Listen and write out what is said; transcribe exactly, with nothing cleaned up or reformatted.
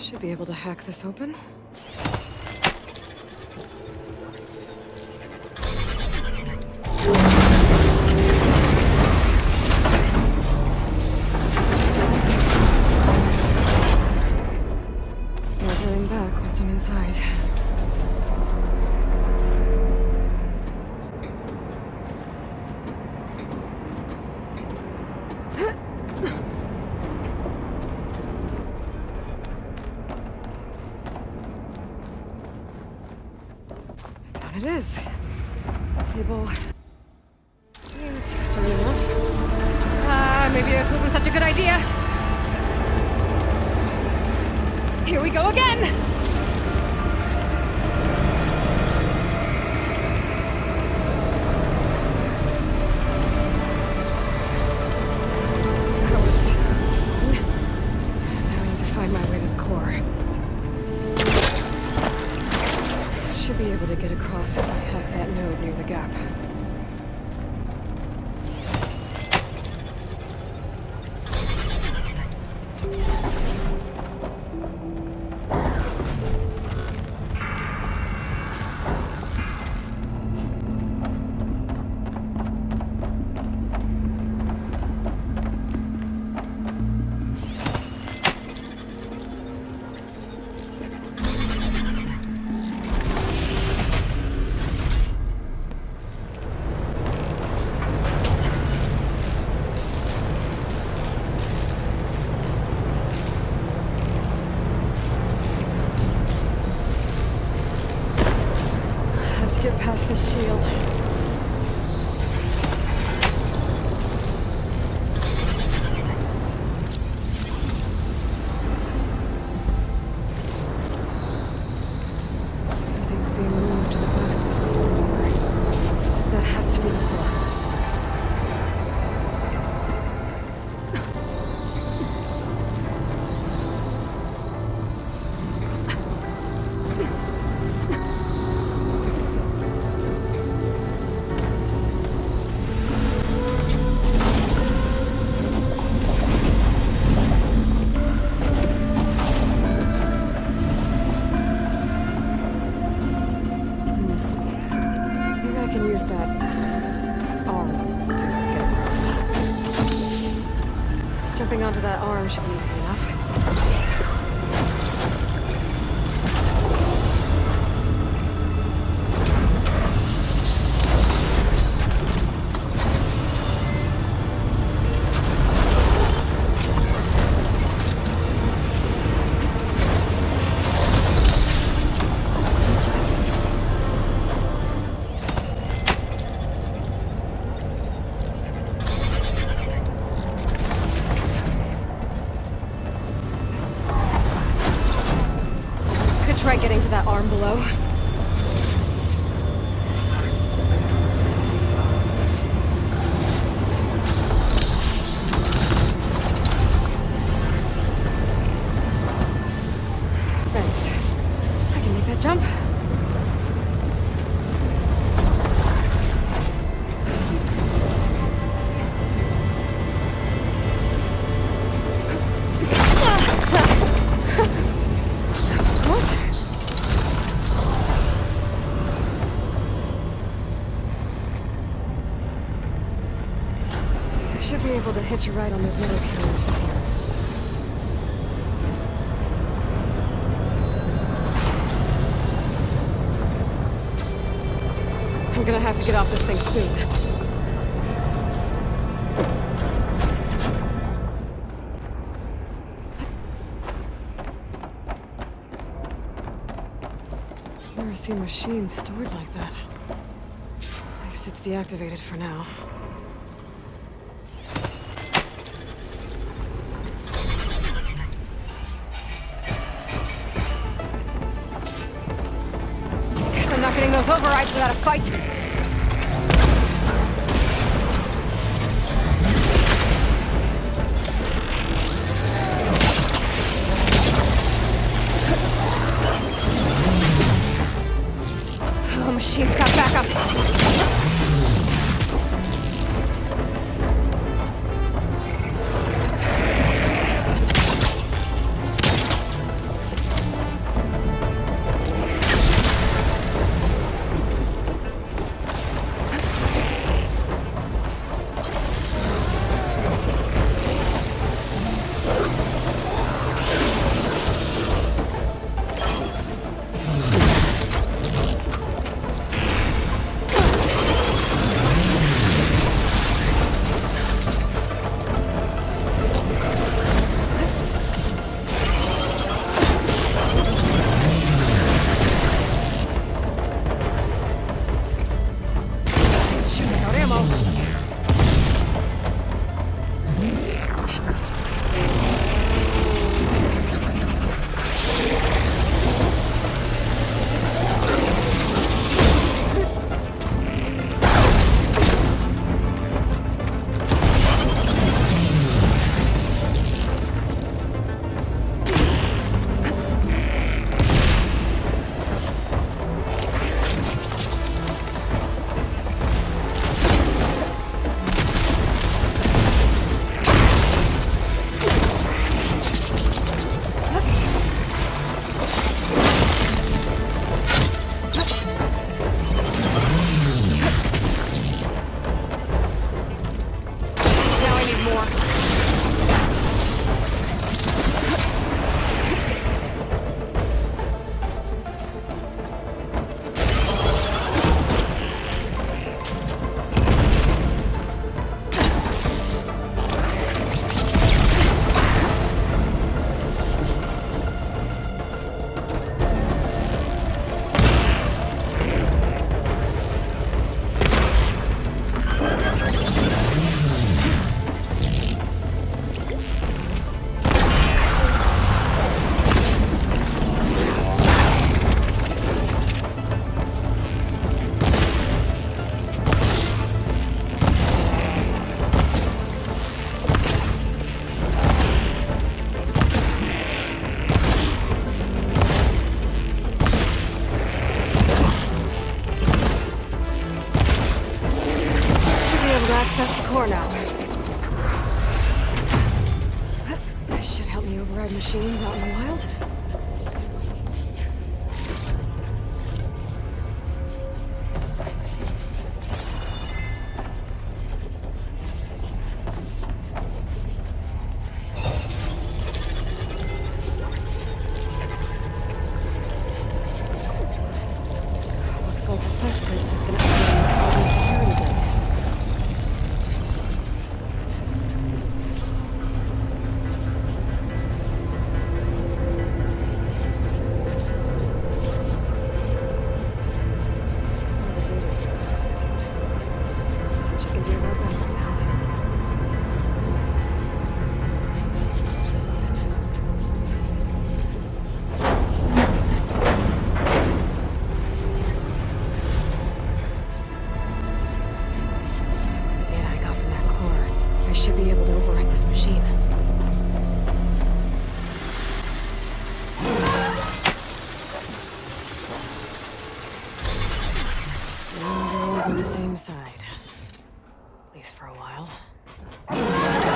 Should be able to hack this open. No turning back once I'm inside. It is. Table. Seems sturdy enough. Ah, maybe this wasn't such a good idea. Here we go again! That was fun. Now I need to find my way to the core. Should be able to get across if I hack that node near the gap. Get past the shield. Everything's being moved to the back of this corridor. That has to be the core. Use that arm to get across. Jumping onto that arm should be easy enough. Try getting to that arm below. Thanks. I can make that jump. Should be able to hitch a ride on those metal cameras from here. I'm gonna have to get off this thing soon. I've never seen machines stored like that. At least it's deactivated for now. I'm not getting those overrides without a fight. Oh, machine's got backup. more now. This should help me override machines out in the wild. Looks like Hephaestus has been updating the Caldwell security gate. Some of the data's been corrupted. What you can do about that for now? With the data I got from that core, I should be able to override this machine. Everyone's on the same side. At least for a while.